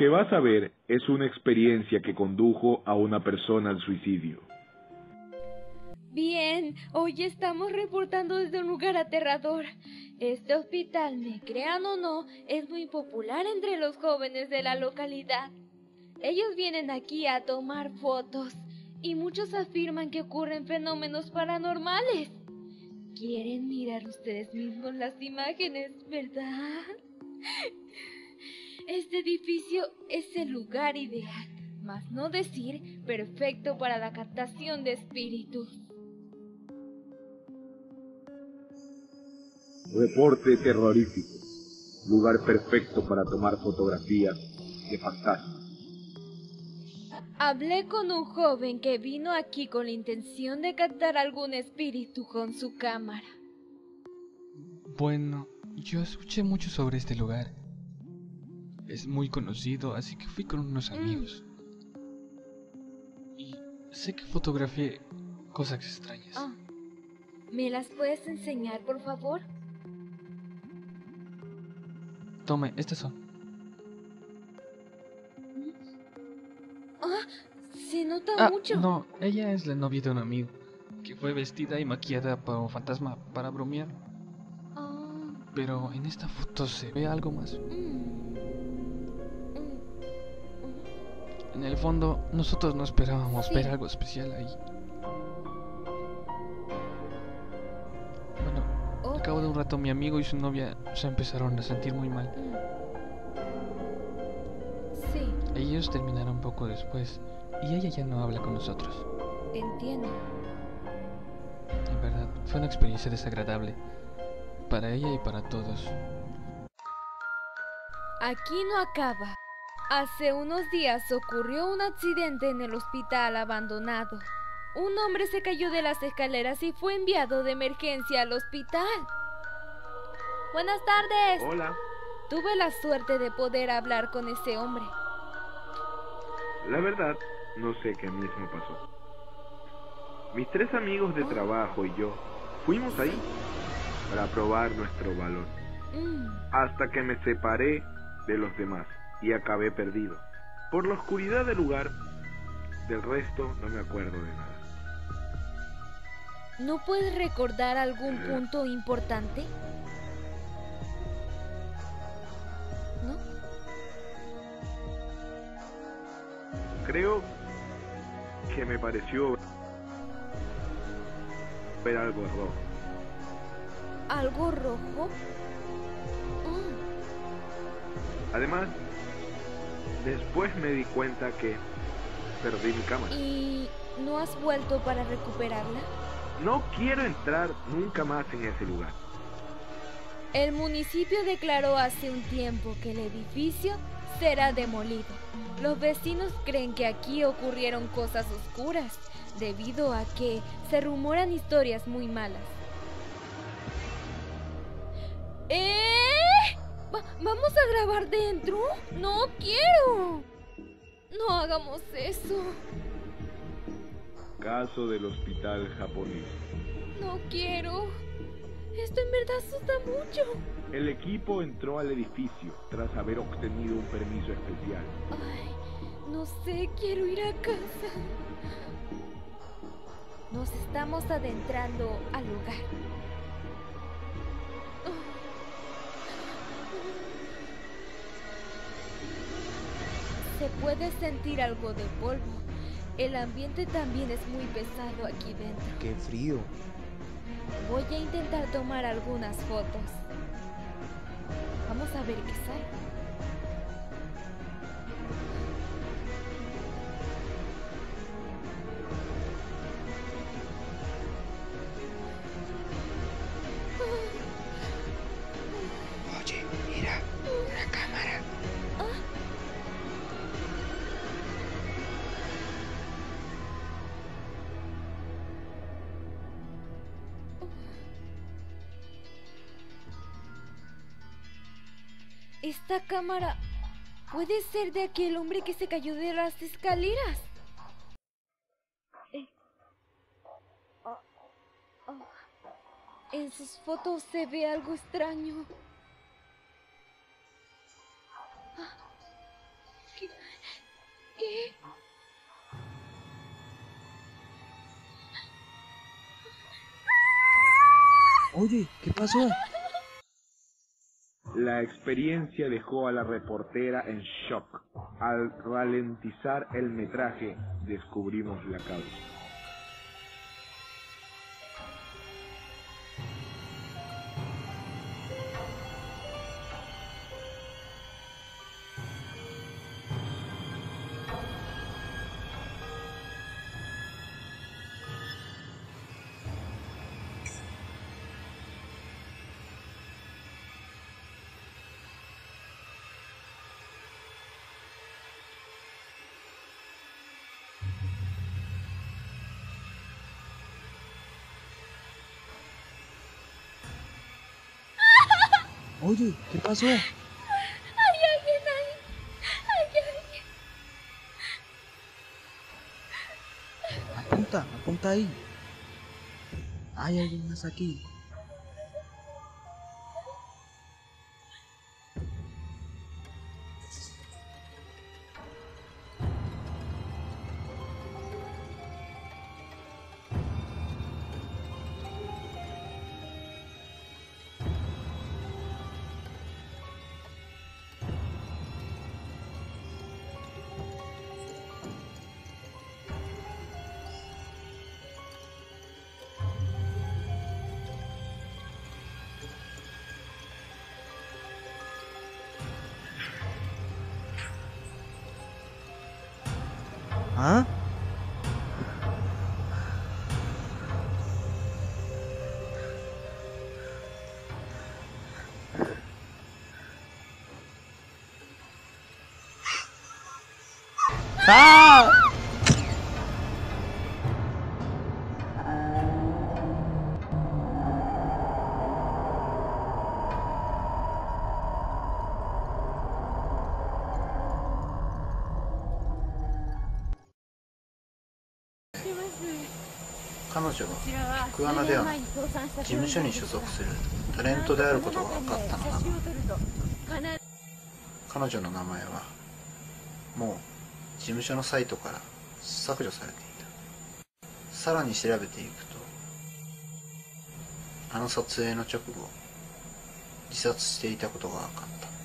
que vas a ver es una experiencia que condujo a una persona al suicidio. Bien, hoy estamos reportando desde un lugar aterrador. Este hospital, me crean o no, es muy popular entre los jóvenes de la localidad. Ellos vienen aquí a tomar fotos y muchos afirman que ocurren fenómenos paranormales. Quieren mirar ustedes mismos las imágenes, ¿verdad? Este edificio es el lugar ideal, más no decir perfecto para la captación de espíritus. Reporte terrorífico. Lugar perfecto para tomar fotografías de fantasmas. Hablé con un joven que vino aquí con la intención de captar algún espíritu con su cámara. Bueno, yo escuché mucho sobre este lugar. Es muy conocido, así que fui con unos amigos. Y sé que fotografié cosas extrañas. ¿Me las puedes enseñar, por favor? Tome, estas son. Se nota mucho. No, ella es la novia de un amigo, que fue vestida y maquillada para un fantasma para bromear. Pero en esta foto se ve algo más. En el fondo, nosotros no esperábamos ver algo especial ahí. Bueno, al cabo de un rato mi amigo y su novia se empezaron a sentir muy mal. Sí. Ellos terminaron poco después y ella ya no habla con nosotros. Entiendo. En verdad, fue una experiencia desagradable para ella y para todos. Aquí no acaba. Hace unos días ocurrió un accidente en el hospital abandonado. Un hombre se cayó de las escaleras y fue enviado de emergencia al hospital. Buenas tardes. Hola. Tuve la suerte de poder hablar con ese hombre. La verdad, no sé qué mismo pasó. Mis 3 amigos de trabajo y yo fuimos ahí para probar nuestro valor. Hasta que me separé de los demás y acabé perdido. Por la oscuridad del lugar, del resto no me acuerdo de nada. ¿No puedes recordar algún punto importante? ¿No? Creo que me pareció ver algo rojo. ¿Algo rojo? Además, después me di cuenta que perdí mi cámara. ¿Y no has vuelto para recuperarla? No quiero entrar nunca más en ese lugar. El municipio declaró hace un tiempo que el edificio será demolido. Los vecinos creen que aquí ocurrieron cosas oscuras, debido a que se rumoran historias muy malas. ¿Vamos a grabar dentro? ¡No quiero! No hagamos eso. Caso del hospital japonés. No quiero. Esto en verdad asusta mucho. El equipo entró al edificio tras haber obtenido un permiso especial. Ay, no sé, quiero ir a casa. Nos estamos adentrando al lugar. Se puede sentir algo de polvo. El ambiente también es muy pesado aquí dentro. ¡Qué frío! Voy a intentar tomar algunas fotos. Vamos a ver qué sale. Oye, mira, una cámara. Esta cámara puede ser de aquel hombre que se cayó de las escaleras. En sus fotos se ve algo extraño. Oye, ¿qué pasó? La experiencia dejó a la reportera en shock. Al ralentizar el metraje, descubrimos la causa. Oye, ¿qué pasó? Hay alguien ahí. Hay alguien. Apunta ahí. Hay alguien más aquí. ¿Ah? ¡Ah! 彼女は菊穴ではなく事務所に所属するタレントであることが分かったのだが、彼女の名前はもう事務所のサイトから削除されていた。さらに調べていくと、あの撮影の直後自殺していたことが分かった。